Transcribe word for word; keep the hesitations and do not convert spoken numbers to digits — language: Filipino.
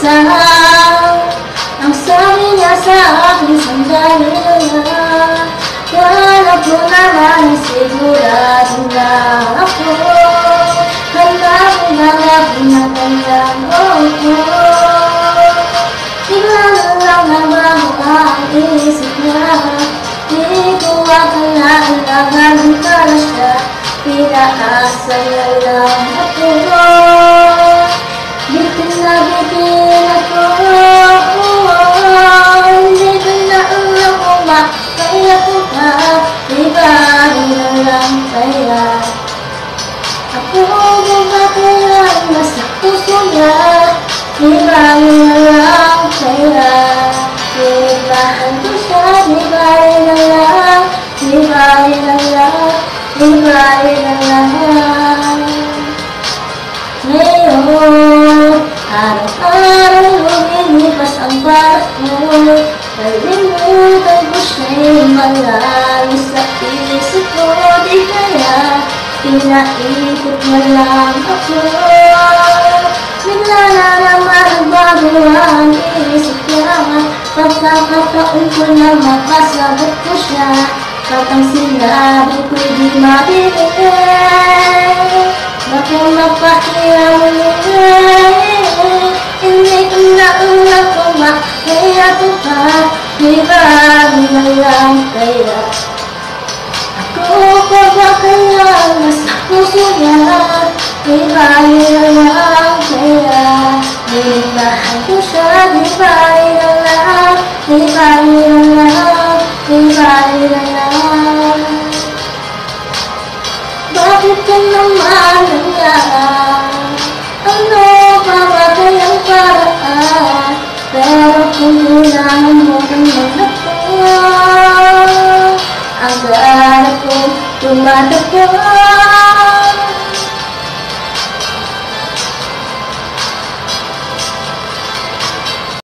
lang. Ang sabi niya sa akin, sandali lang. Kala ko naman sigurado na ako. Handa ko na ako na kanyang oo. Bigla na lang nabago ang isip niya. Di ko akalain na ganun pala siya. Pinaasa niya lang ako. Bitin na bitin ako. Hindi ko na ulang umak. Kaya ko pa, ibahin na lang kaya. Ako ba kaya nasa puso niya? Ibahin na lang kaya. Ibahin ko siya, ibahin na lang. Ibahin na lang, ibahin na lang. Ngayon, araw-araw lumilipas ang balat mo. Kalimutan ko siya'y malayo sa isip ko. Di kaya pinaikot mo lang ako. Bigla na naman nagbago ang isip niya. Pagkakataon ko na makasagot ko siya. Kapag sinabi ko'y di mabibigay. Baka mapahiyaw niya. Hindi ko na ulang kumak. Kaya ko pa, ibahin na lang kaya. Ako pa ba kaya nasa puso niya? Ibahin na lang kaya. Ibahin ko siya, ibahin na lang. Ibahin